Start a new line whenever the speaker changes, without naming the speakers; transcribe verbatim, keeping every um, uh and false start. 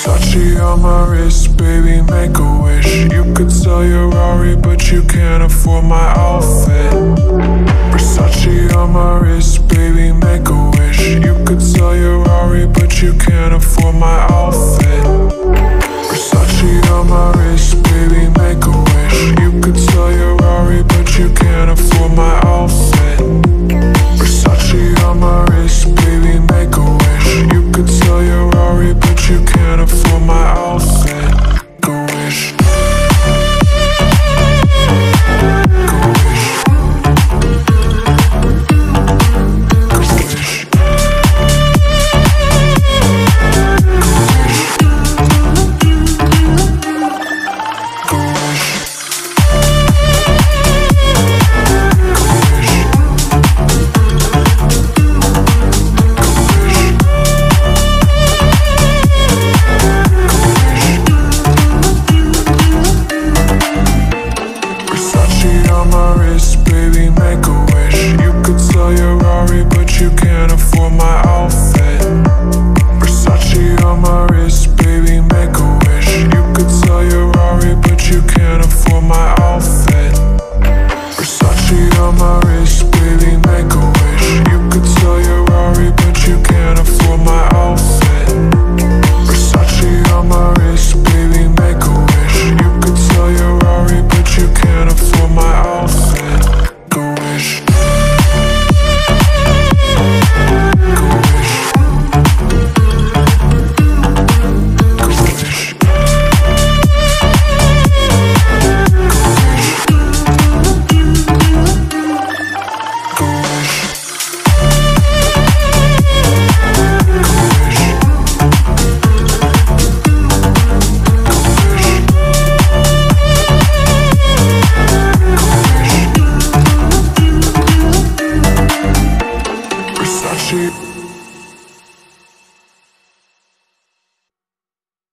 Versace on my wrist, baby, make a wish. You could sell your Rari, but you can't afford my outfit. Versace on my wrist, baby, make a wish. You could sell your Rari, but you can't afford my outfit. Versace on my wrist, baby, make